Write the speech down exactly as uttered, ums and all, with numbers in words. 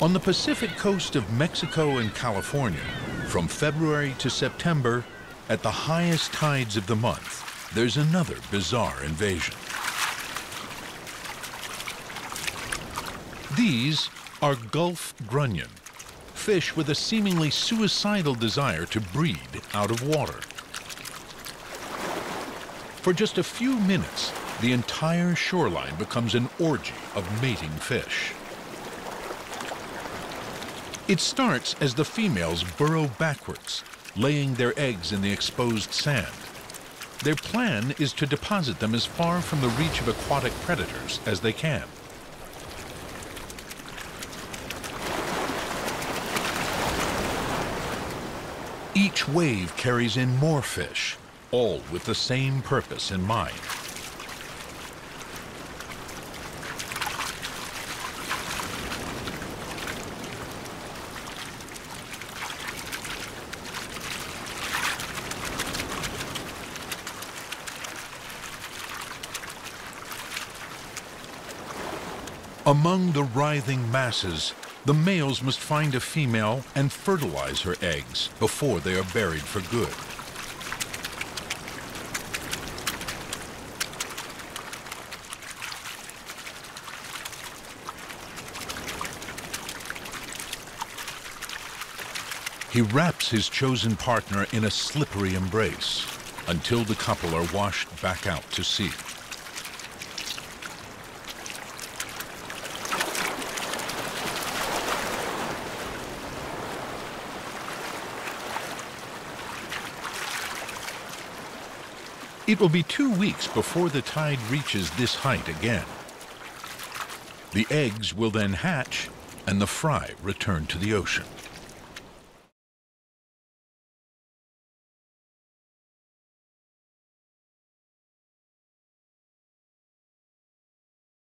On the Pacific coast of Mexico and California, from February to September, at the highest tides of the month, there's another bizarre invasion. These are Gulf Grunion, fish with a seemingly suicidal desire to breed out of water. For just a few minutes, the entire shoreline becomes an orgy of mating fish. It starts as the females burrow backwards, laying their eggs in the exposed sand. Their plan is to deposit them as far from the reach of aquatic predators as they can. Each wave carries in more fish, all with the same purpose in mind. Among the writhing masses, the males must find a female and fertilize her eggs before they are buried for good. He wraps his chosen partner in a slippery embrace until the couple are washed back out to sea. It will be two weeks before the tide reaches this height again. The eggs will then hatch and the fry return to the ocean.